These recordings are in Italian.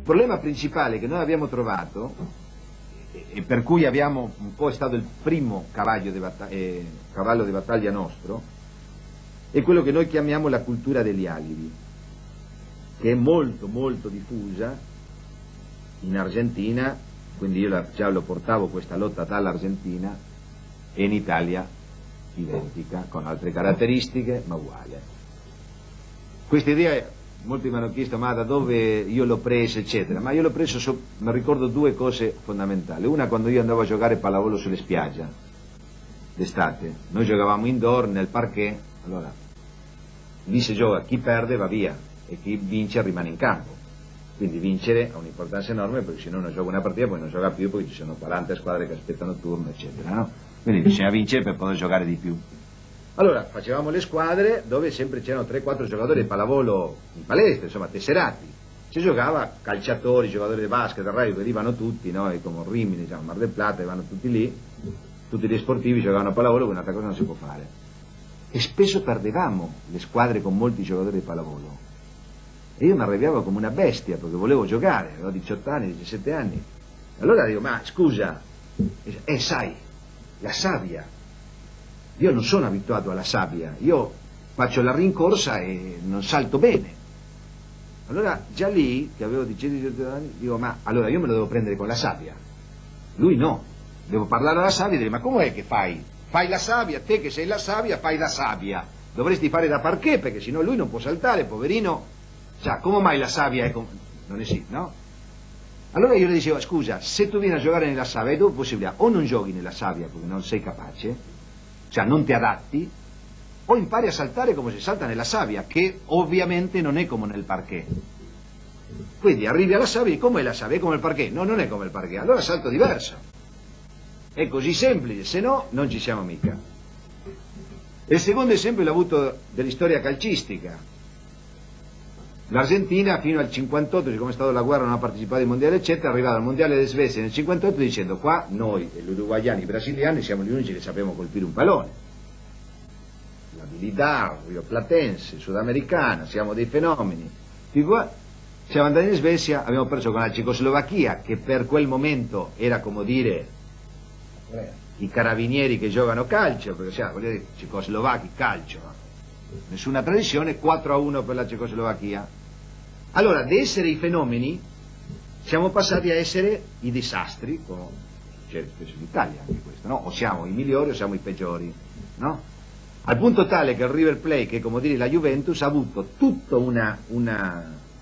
problema principale che noi abbiamo trovato, e per cui abbiamo un po' è stato il primo cavallo di battaglia nostro, è quello che noi chiamiamo la cultura degli alibi, che è molto molto diffusa in Argentina, quindi io già lo portavo questa lotta dall'Argentina, e in Italia identica, con altre caratteristiche, ma uguale. Questa idea, molti mi hanno chiesto ma da dove io l'ho presa eccetera, ma io l'ho preso, mi ricordo due cose fondamentali. Una, quando io andavo a giocare pallavolo sulle spiagge d'estate, noi giocavamo indoor nel parquet, allora lì si gioca, chi perde va via e chi vince rimane in campo, quindi vincere ha un'importanza enorme, perché se no non gioca una partita poi non gioca più, poi ci sono 40 squadre che aspettano turno eccetera, no? Quindi bisogna vincere per poter giocare di più. Allora facevamo le squadre dove sempre c'erano 3-4 giocatori di pallavolo in palestra, insomma tesserati, si giocava calciatori, giocatori di basket, del Raio, venivano tutti, no? E come Rimini, diciamo, Mar del Plata, vanno tutti lì, tutti gli sportivi giocavano a pallavolo, che un'altra cosa non si può fare, e spesso perdevamo le squadre con molti giocatori di pallavolo e io mi arrabbiavo come una bestia perché volevo giocare, avevo 18 anni, 17 anni. Allora dico, ma scusa, sai, la sabbia, io non sono abituato alla sabbia, io faccio la rincorsa e non salto bene. Allora già lì, che avevo 17 anni, dico, ma allora io me lo devo prendere con la sabbia, lui no, devo parlare alla sabbia e dire, ma com'è che fai? Fai la sabbia, te che sei la sabbia, fai la sabbia, dovresti fare da parquet perché sennò lui non può saltare, poverino, cioè, come mai la sabbia è non esiste, no? Allora io le dicevo, scusa, se tu vieni a giocare nella sabbia hai due possibilità, o non giochi nella sabbia perché non sei capace, cioè non ti adatti, o impari a saltare come si salta nella sabbia, che ovviamente non è come nel parquet. Quindi arrivi alla sabbia e com'è la sabbia? È come il parquet? No, non è come il parquet, allora salto diverso. È così semplice, se no non ci siamo mica. E il secondo esempio l'ho avuto dell'istoria calcistica. L'Argentina fino al 58, siccome è stata la guerra, non ha partecipato ai mondiali eccetera, è arrivata al mondiale di Svezia nel 58 dicendo qua noi, gli uruguayani, i brasiliani, siamo gli unici che sappiamo colpire un pallone. L'abilità rioplatense, sudamericana, siamo dei fenomeni. Di qua siamo andati in Svezia, abbiamo perso con la Cecoslovacchia, che per quel momento era come dire i carabinieri che giocano calcio, perché siamo dire, cecoslovacchi calcio, nessuna tradizione, 4-1 per la Cecoslovacchia. Allora, da essere i fenomeni siamo passati a essere i disastri, come succede spesso in Italia anche questo, no? O siamo i migliori o siamo i peggiori, no? Al punto tale che il River Plate, che come dire la Juventus, ha avuto tutto un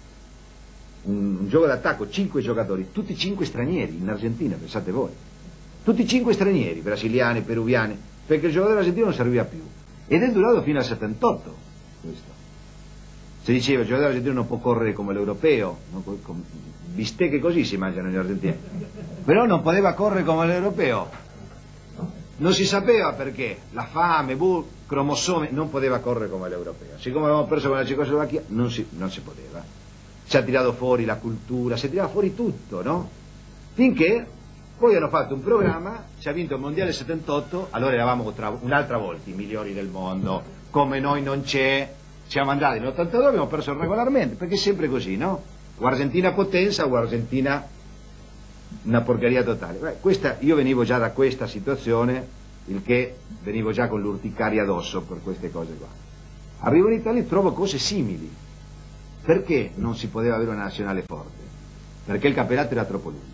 gioco d'attacco, 5 giocatori, tutti 5 stranieri in Argentina, pensate voi, tutti 5 stranieri, brasiliani, peruviani, perché il giocatore argentino non serviva più, ed è durato fino al 78 questo. Si diceva il giocatore argentino non può correre come l'europeo, bistecche così si mangiano in Argentina, però non poteva correre come l'europeo, non si sapeva perché, la fame, cromosomi, non poteva correre come l'europeo. Siccome avevamo perso con la Cecoslovacchia non si poteva, si è tirato fuori la cultura, si è tirato fuori tutto, no? Finché poi hanno fatto un programma, si è vinto il mondiale 78, allora eravamo un'altra volta i migliori del mondo, come noi non c'è, siamo andati nell'82, abbiamo perso regolarmente, perché è sempre così, no? O Argentina potenza o Argentina una porcheria totale. Beh, io venivo già da questa situazione, il che venivo già con l'urticaria addosso per queste cose qua. Arrivo in Italia e trovo cose simili. Perché non si poteva avere una nazionale forte? Perché il campionato era troppo lungo.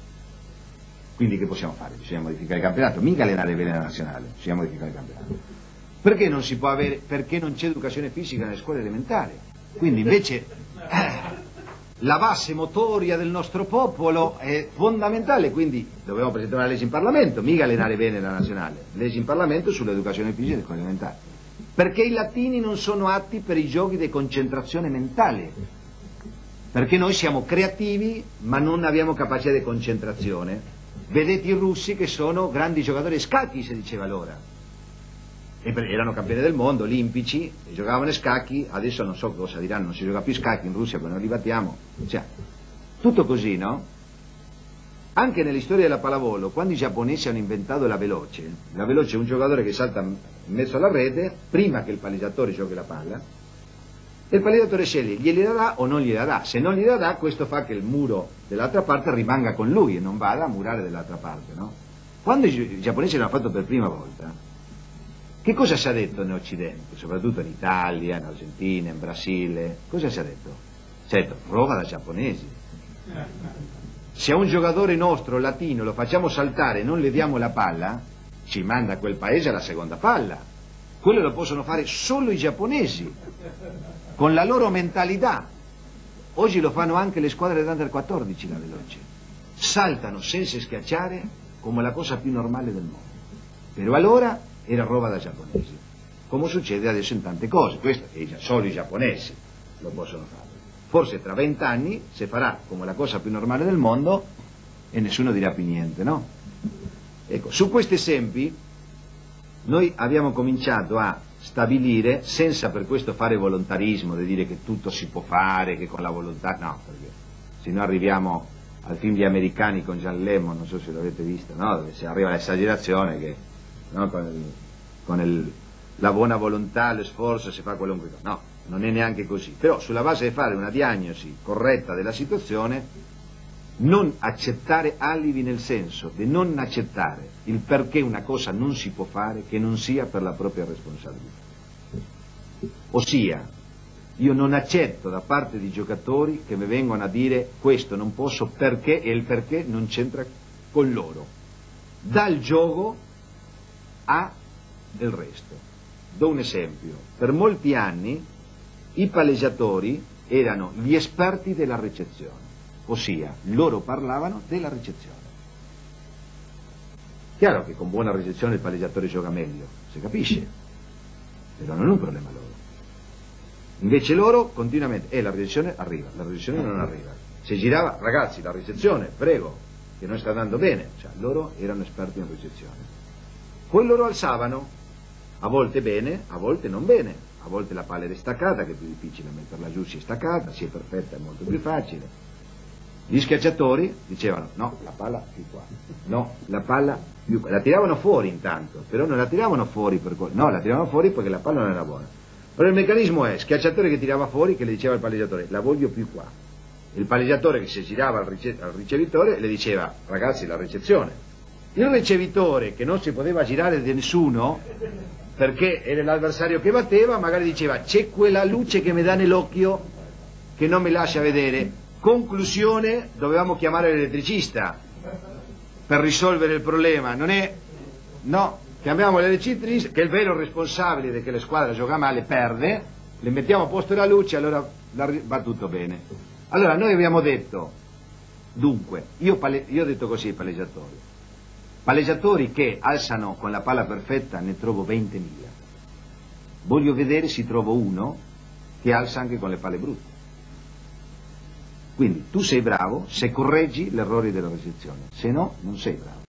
Quindi che possiamo fare? Bisogna modificare il campionato, mica allenare bene la nazionale, bisogna modificare il campionato. Perché non si può avere, perché non c'è educazione fisica nelle scuole elementari? Quindi invece la base motoria del nostro popolo è fondamentale, quindi dobbiamo presentare una legge in Parlamento, mica allenare bene la nazionale, legge in Parlamento sull'educazione fisica nelle scuole elementari. Perché i latini non sono atti per i giochi di concentrazione mentale, perché noi siamo creativi ma non abbiamo capacità di concentrazione. Vedete i russi che sono grandi giocatori a scacchi, si diceva allora, e erano campioni del mondo, olimpici, e giocavano a scacchi. Adesso non so cosa diranno, non si gioca più a scacchi in Russia perché non li battiamo, cioè, tutto così, no? Anche nell'istoria della pallavolo, quando i giapponesi hanno inventato la veloce è un giocatore che salta in mezzo alla rete prima che il palleggiatore giochi la palla, E il palleggiatore sceglie, gliela dà o non gliela dà. Se non gliela dà, questo fa che il muro dell'altra parte rimanga con lui e non vada a murare dall'altra parte, no? Quando i giapponesi l'hanno fatto per prima volta, che cosa si è detto in Occidente, soprattutto in Italia, in Argentina, in Brasile? Cosa si è detto? Si è detto, prova da giapponesi. Se a un giocatore nostro latino lo facciamo saltare e non le diamo la palla, ci manda a quel paese alla seconda palla. Quello lo possono fare solo i giapponesi, con la loro mentalità. Oggi lo fanno anche le squadre dell'Under 14, la veloce. Saltano senza schiacciare come la cosa più normale del mondo. Però allora era roba da giapponesi, come succede adesso in tante cose. Questo è solo i giapponesi lo possono fare. Forse tra 20 anni si farà come la cosa più normale del mondo e nessuno dirà più niente, no? Ecco, su questi esempi noi abbiamo cominciato a stabilire, senza per questo fare volontarismo, di dire che tutto si può fare, che con la volontà, no, perché se no arriviamo al film di americani con John Lemmon, non so se l'avete visto, no? Dove si arriva all'esagerazione che, no? La buona volontà, lo sforzo si fa qualunque cosa. No, non è neanche così. Però sulla base di fare una diagnosi corretta della situazione, non accettare alibi, nel senso di non accettare il perché una cosa non si può fare che non sia per la propria responsabilità. Ossia, io non accetto da parte di giocatori che mi vengono a dire questo non posso perché, e il perché non c'entra con loro. Dal gioco a il resto. Do un esempio. Per molti anni i palleggiatori erano gli esperti della ricezione, ossia loro parlavano della ricezione. Chiaro che con buona ricezione il palleggiatore gioca meglio, si capisce, però non è un problema loro. Invece loro continuamente, la ricezione arriva, la ricezione non arriva. Se girava, ragazzi, la ricezione, prego, che non sta andando bene, cioè loro erano esperti in ricezione. Poi loro alzavano, a volte bene, a volte non bene, a volte la palla era staccata, che è più difficile metterla giù, si è staccata, si è perfetta, è molto più facile. Gli schiacciatori dicevano no, la palla più qua, no, la palla più qua, la tiravano fuori intanto, però non la tiravano fuori per no, la tiravano fuori perché la palla non era buona. Allora il meccanismo è schiacciatore che tirava fuori, che le diceva al palleggiatore la voglio più qua, il palleggiatore che si girava al ricevitore le diceva ragazzi la ricezione, il ricevitore che non si poteva girare di nessuno perché era l'avversario che batteva, magari diceva c'è quella luce che mi dà nell'occhio che non mi lascia vedere. Conclusione, dovevamo chiamare l'elettricista per risolvere il problema, non è, no, chiamiamo l'elettricista che è il vero responsabile di che la squadra gioca male, perde, le mettiamo a posto la luce, allora va tutto bene. Allora noi abbiamo detto, dunque, io ho detto così ai palleggiatori che alzano con la palla perfetta ne trovo 20.000, voglio vedere se trovo uno che alza anche con le palle brutte. Quindi tu sei bravo se correggi gli errori della ricezione, se no non sei bravo.